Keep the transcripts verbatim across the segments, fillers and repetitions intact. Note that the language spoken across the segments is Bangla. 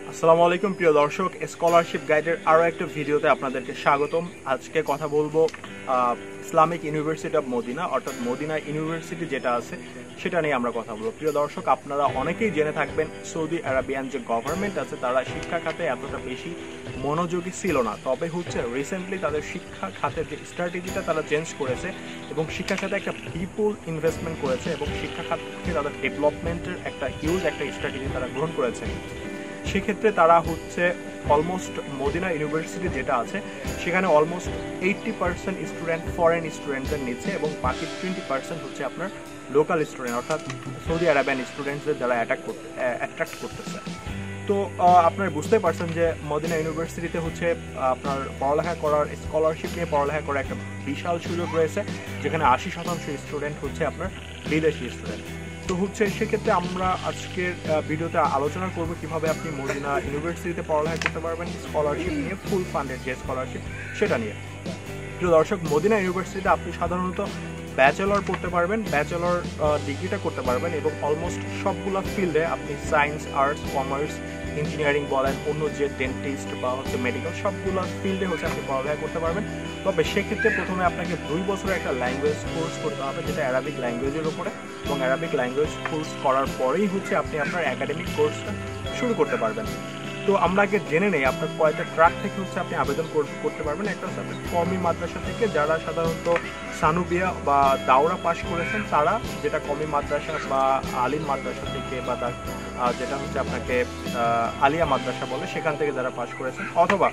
আসসালামু আলাইকুম প্রিয় দর্শক, স্কলারশিপ গাইডের আরও একটা ভিডিওতে আপনাদেরকে স্বাগতম। আজকে কথা বলবো ইসলামিক ইউনিভার্সিটি অফ মদিনা অর্থাৎ মদিনা ইউনিভার্সিটি যেটা আছে সেটা নিয়ে আমরা কথা বলবো। প্রিয় দর্শক, আপনারা অনেকেই জেনে থাকবেন সৌদি আরবিয়ান যে গভর্নমেন্ট আছে তারা শিক্ষা খাতে এতটা বেশি মনোযোগী ছিল না, তবে হচ্ছে রিসেন্টলি তাদের শিক্ষা খাতের যে স্ট্র্যাটেজিটা তারা চেঞ্জ করেছে এবং শিক্ষা খাতে একটা বিপুল ইনভেস্টমেন্ট করেছে এবং শিক্ষা খাতকে তাদের ডেভেলপমেন্টের একটা হিউজ একটা স্ট্র্যাটেজি তারা গ্রহণ করেছে। সেক্ষেত্রে তারা হচ্ছে অলমোস্ট মদিনা ইউনিভার্সিটি যেটা আছে সেখানে almost eighty percent student foreign স্টুডেন্টদের নিচ্ছে এবং বাকি টোয়েন্টি পার্সেন্ট হচ্ছে আপনার লোকাল স্টুডেন্ট অর্থাৎ সৌদি আরবিয়ান স্টুডেন্টসদের দ্বারা অ্যাটাক করতে অ্যাট্রাক্ট করতেছে। তো আপনারা বুঝতে পারছেন যে মদিনা ইউনিভার্সিটিতে হচ্ছে আপনার পড়ালেখা করার স্কলারশিপ নিয়ে পড়ালেখা করার একটা বিশাল সুযোগ রয়েছে, যেখানে আশি শতাংশ স্টুডেন্ট হচ্ছে আপনার বিদেশি স্টুডেন্ট। তো হচ্ছে সেক্ষেত্রে আমরা আজকের ভিডিওতে আলোচনা করব কিভাবে আপনি মদিনা ইউনিভার্সিটিতে পড়ালেখা করতে পারবেন স্কলারশিপ নিয়ে, ফুল ফান্ডেড যে স্কলারশিপ সেটা নিয়ে। প্রিয় দর্শক, মদিনা ইউনিভার্সিটিতে আপনি সাধারণত ব্যাচেলর পড়তে পারবেন, ব্যাচেলর ডিগ্রিটা করতে পারবেন এবং অলমোস্ট সবগুলো ফিল্ডে আপনি সায়েন্স, আর্টস, কমার্স, ইঞ্জিনিয়ারিং বলেন, অন্য যে ডেন্টিস্ট বা হচ্ছে মেডিকেল সবগুলো ফিল্ডে হচ্ছে আপনি পড়ালেখা করতে পারবেন। তবে সেক্ষেত্রে প্রথমে আপনাকে দুই বছরের একটা ল্যাঙ্গুয়েজ কোর্স করতে হবে যেটা অ্যারাবিক ল্যাঙ্গুয়েজের উপরে, এবং অ্যারাবিক ল্যাঙ্গুয়েজ কোর্স করার পরেই হচ্ছে আপনি আপনার একাডেমিক কোর্সটা শুরু করতে পারবেন। তো আমরা আগে জেনে নেই আপনার কয়টা ট্র্যাক থেকে হচ্ছে আপনি আবেদন করতে পারবেন। একটা হচ্ছে আপনার কওমি মাদ্রাসা থেকে, যারা সাধারণত সানুবিয়া বা দাওরা পাশ করেছেন তারা, যেটা কওমি মাদ্রাসা বা আলিম মাদ্রাসা থেকে বা যেটা হচ্ছে আপনাকে আলিয়া মাদ্রাসা বলে সেখান থেকে যারা পাশ করেছেন, অথবা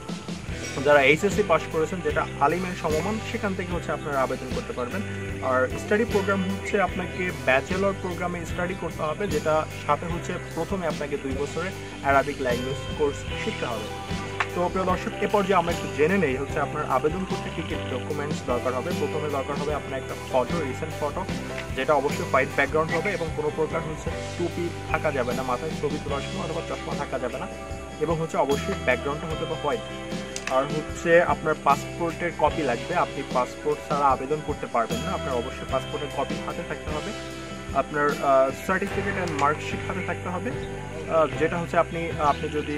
যারা এইচএসসি পাশ করেছেন যেটা আলিমের সমমান সেখান থেকে হচ্ছে আপনারা আবেদন করতে পারবেন। আর স্টাডি প্রোগ্রাম হচ্ছে আপনাকে ব্যাচেলর প্রোগ্রামে স্টাডি করতে হবে, যেটা সাথে হচ্ছে প্রথমে আপনাকে দুই বছরে অ্যারাবিক ল্যাঙ্গুয়েজ কোর্স শিখতে হবে। তো প্রিয় দর্শক, এ পর্যায়ে আমরা একটু জেনে নেই হচ্ছে আপনার আবেদন করতে কী কী ডকুমেন্টস দরকার হবে। প্রথমে দরকার হবে আপনার একটা ফটো, রিসেন্ট ফটো, যেটা অবশ্যই হোয়াইট ব্যাকগ্রাউন্ড হবে এবং কোনো প্রকার হচ্ছে টুপি থাকা যাবে না, মাথায় ছবি তোলার সময় অথবা চশমা থাকা যাবে না, এবং হচ্ছে অবশ্যই ব্যাকগ্রাউন্ডটা হতে হবে হোয়াইট। আর হচ্ছে আপনার পাসপোর্টের কপি লাগবে, আপনি পাসপোর্ট ছাড়া আবেদন করতে পারবেন না, আপনার অবশ্যই পাসপোর্টের কপি হাতে থাকতে হবে। আপনার সার্টিফিকেট অ্যান্ড মার্কশিট হাতে থাকতে হবে, যেটা হচ্ছে আপনি আপনি যদি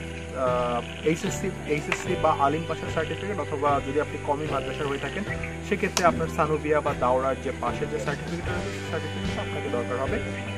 এইচএসসি এইচএসসি বা আলিম পাশের সার্টিফিকেট, অথবা যদি আপনি কওমি মাদ্রাসার হয়ে থাকেন সেক্ষেত্রে আপনার সানুবিয়া বা দাওরার যে পাশের যে সার্টিফিকেট আছে সেই সার্টিফিকেটটা আপনাকে দরকার হবে।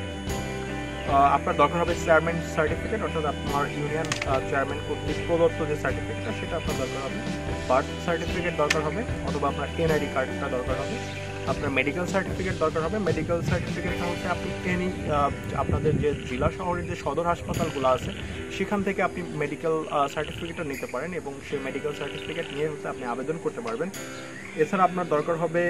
আপনার দরকার হবে চেয়ারম্যান সার্টিফিকেট, অর্থাৎ আপনার ইউনিয়ন চেয়ারম্যান কর্তৃক প্রদত্ত যে সার্টিফিকেটটা সেটা আপনার দরকার হবে। বার্থ সার্টিফিকেট দরকার হবে, অথবা আপনার এনআইডি কার্ডটা দরকার হবে। আপনার মেডিকেল সার্টিফিকেট দরকার হবে। মেডিকেল সার্টিফিকেটটা হচ্ছে আপনি এনি আপনাদের যে জেলা শহরের যে সদর হাসপাতালগুলো আছে সেখান থেকে আপনি মেডিকেল সার্টিফিকেটটা নিতে পারেন এবং সেই মেডিকেল সার্টিফিকেট নিয়ে হচ্ছে আপনি আবেদন করতে পারবেন। এছাড়া আপনার দরকার হবে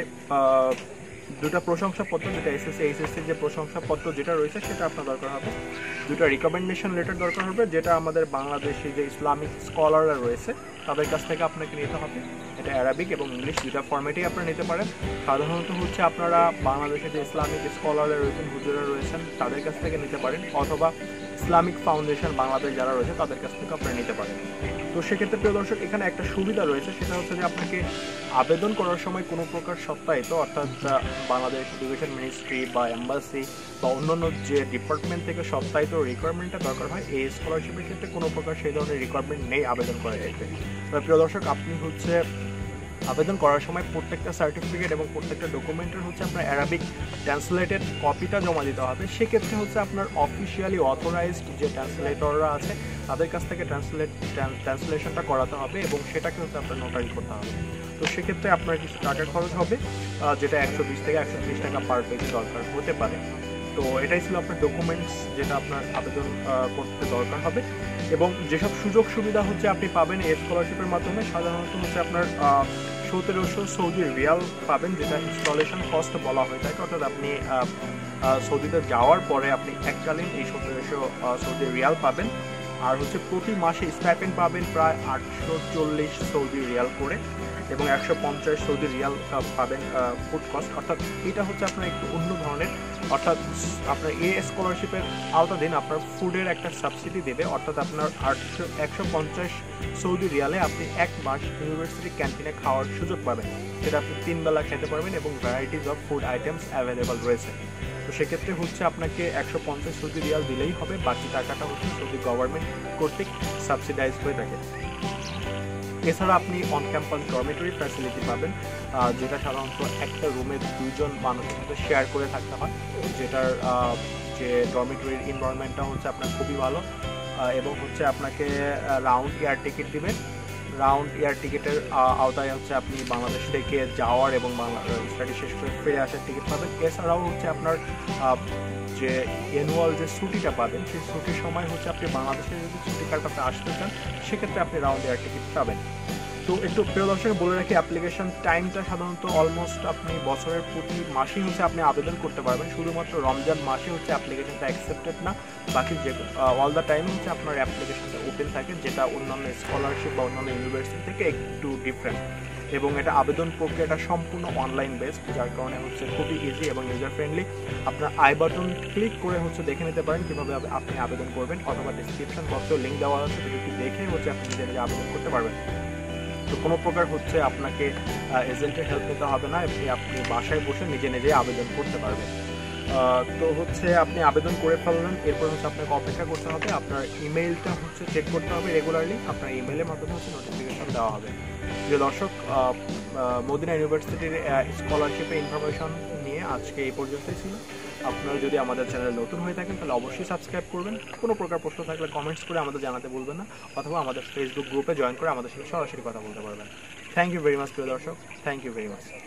দুটা প্রশংসাপত্র, যেটা এসএসসি এইচএসসির যে প্রশংসাপত্র যেটা রয়েছে সেটা আপনার দরকার হবে। দুটা রিকমেন্ডেশন লেটার দরকার হবে, যেটা আমাদের বাংলাদেশি যে ইসলামিক স্কলাররা রয়েছে তাদের কাছ থেকে আপনাকে নিতে হবে। এটা অ্যারাবিক এবং ইংলিশ দুটা ফরম্যাটেই আপনারা নিতে পারেন। সাধারণত হচ্ছে আপনারা বাংলাদেশে যে ইসলামিক স্কলাররা রয়েছেন, হুজুরা রয়েছেন, তাদের কাছ থেকে নিতে পারেন, অথবা ইসলামিক ফাউন্ডেশন বাংলাদেশ যারা রয়েছে তাদের কাছ থেকে আপনারা নিতে পারেন। তো সেক্ষেত্রে প্রিয় দর্শক, এখানে একটা সুবিধা রয়েছে, সেটা হচ্ছে যে আপনাকে আবেদন করার সময় কোনো প্রকার সত্যায়িত, অর্থাৎ বাংলাদেশ এডুকেশন মিনিস্ট্রি বা এম্বাসি বা অন্যান্য যে ডিপার্টমেন্ট থেকে সত্যায়িত রিকোয়ারমেন্টটা দরকার হয়, এই স্কলারশিপের ক্ষেত্রে কোনো প্রকার সেই ধরনের রিকোয়ারমেন্ট নেই আবেদন করা যাইতে। তবে প্রিয় দর্শক, আপনি হচ্ছে আবেদন করার সময় প্রত্যেকটা সার্টিফিকেট এবং প্রত্যেকটা ডকুমেন্টের হচ্ছে আপনার অ্যারাবিক ট্রান্সলেটেড কপিটা জমা দিতে হবে। সেক্ষেত্রে হচ্ছে আপনার অফিসিয়ালি অথরাইজড যে ট্রান্সলেটররা আছে তাদের কাছ থেকে ট্রান্সলেট ট্রান্সলেশনটা করাতে হবে এবং সেটাকে হচ্ছে আপনার নোটারি করতে হবে। তো সেক্ষেত্রে আপনার কিছু টাকা খরচ হবে, যেটা একশো বিশ থেকে একশো ত্রিশ টাকা পার পেজ দরকার হতে পারে। তো এটাই ছিল আপনার ডকুমেন্টস যেটা আপনার আবেদন করতে দরকার হবে। এবং যেসব সুযোগ সুবিধা হচ্ছে আপনি পাবেন এই স্কলারশিপের মাধ্যমে, সাধারণত হচ্ছে আপনার সতেরোশো সৌদি রিয়াল পাবেন, যেটা ইনস্টলেশন কস্ট বলা হয়ে থাকে, অর্থাৎ আপনি সৌদিতে যাওয়ার পরে আপনি এককালীন এই সতেরোশো সৌদি রিয়াল পাবেন। আর হচ্ছে প্রতি মাসে স্টাইপেন্ড পাবেন প্রায় আটশো চল্লিশ সৌদি রিয়াল করে, এবং একশো পঞ্চাশ সৌদি রিয়াল পাবেন ফুড কস্ট, অর্থাৎ এটা হচ্ছে আপনার একটু অন্য ধরনের। অর্থাৎ আপনার এই স্কলারশিপের আওতাধীন আপনার ফুডের একটা সাবসিডি দেবে, অর্থাৎ আপনার আটশো একশো পঞ্চাশ সৌদি রিয়ালে আপনি এক মাস ইউনিভার্সিটি ক্যান্টিনে খাওয়ার সুযোগ পাবেন, যেটা আপনি তিন বেলা খেতে পারবেন এবং varieties of food items available রয়েছে। তো সেক্ষেত্রে হচ্ছে আপনাকে একশো পঞ্চাশ সৌদি রিয়াল দিলেই হবে, বাকি টাকাটা হচ্ছে সৌদি গভর্নমেন্ট কর্তৃক সাবসিডাইজ হয়ে থাকে। এছাড়া আপনি অন ক্যাম্পাস ডরমিটরি ফ্যাসিলিটি পাবেন, যেটা সাধারণত একটা রুমে দুইজন মানুষের সাথে শেয়ার করে থাকতে হয়, যেটার যে ডরমিটরির এনভায়রনমেন্টটা হচ্ছে আপনার খুবই ভালো, এবং হচ্ছে আপনাকে রাউন্ড এয়ার টিকিট দিবেন। রাউন্ড এয়ার টিকিটের আওতায় হচ্ছে আপনি বাংলাদেশ থেকে যাওয়ার এবং বাংলা স্টাডি শেষ করে ফিরে আসার টিকিট পাবেন। এছাড়াও হচ্ছে আপনার যে অ্যানুয়াল যে ছুটিটা পাবেন, সেই ছুটির সময় হচ্ছে আপনি বাংলাদেশে যদি ছুটি কাটাতে আসতে চান, সেক্ষেত্রে আপনি রাউন্ড এয়ার টিকিট পাবেন। তো একটু প্রিয় দর্শক বলে রাখি, অ্যাপ্লিকেশন টাইমটা সাধারণত অলমোস্ট আপনি বছরের প্রতি মাসেই হচ্ছে আপনি আবেদন করতে পারবেন, শুধুমাত্র রমজান মাসে হচ্ছে অ্যাপ্লিকেশনটা অ্যাকসেপ্টেড না, বাকি যে অল দ্য টাইম হচ্ছে আপনার অ্যাপ্লিকেশনটা ওপেন থাকে, যেটা অন্যান্য স্কলারশিপ বা অন্যান্য ইউনিভার্সিটি থেকে একটু ডিফারেন্ট। এবং এটা আবেদন প্রক্রিয়াটা সম্পূর্ণ অনলাইন বেসড, যার কারণে হচ্ছে খুবই ইজি এবং ইউজার ফ্রেন্ডলি। আপনার আই বাটন ক্লিক করে হচ্ছে দেখে নিতে পারেন কীভাবে আপনি আবেদন করবেন, অথবা ডিসক্রিপশন বক্সেও লিঙ্ক দেওয়া আছে, ভিডিওটি দেখে হচ্ছে আপনি নিজে নিজে আবেদন করতে পারবেন। তো কোনো প্রকার হচ্ছে আপনাকে এজেন্টের হেল্প নিতে হবে না, আপনি আপনি বাসায় বসে নিজে নিজে আবেদন করতে পারবেন। তো হচ্ছে আপনি আবেদন করে ফেললেন, এরপর হচ্ছে আপনাকে অপেক্ষা করতে হবে, আপনার ইমেইলটা হচ্ছে চেক করতে হবে রেগুলারলি, আপনার ইমেইলের মাধ্যমে হচ্ছে নোটিফিকেশন দেওয়া হবে। যে দর্শক, মদিনা ইউনিভার্সিটির স্কলারশিপের ইনফরমেশন নিয়ে আজকে এই পর্যন্তই ছিল। আপনারা যদি আমাদের চ্যানেলে নতুন হয়ে থাকেন তাহলে অবশ্যই সাবস্ক্রাইব করবেন। কোনো প্রকার প্রশ্ন থাকলে কমেন্টস করে আমাদের জানাতে ভুলবেন না, অথবা আমাদের ফেসবুক গ্রুপে জয়েন করে আমাদের সাথে সরাসরি কথা বলতে পারবেন। থ্যাংক ইউ ভেরি মাচ প্রিয় দর্শক, থ্যাংক ইউ ভেরি মাচ।